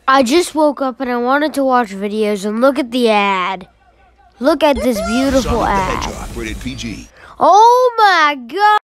I just woke up and I wanted to watch videos and look at the ad. Look at this beautiful Sonic the ad. Hedgehog, rated PG. Oh my God!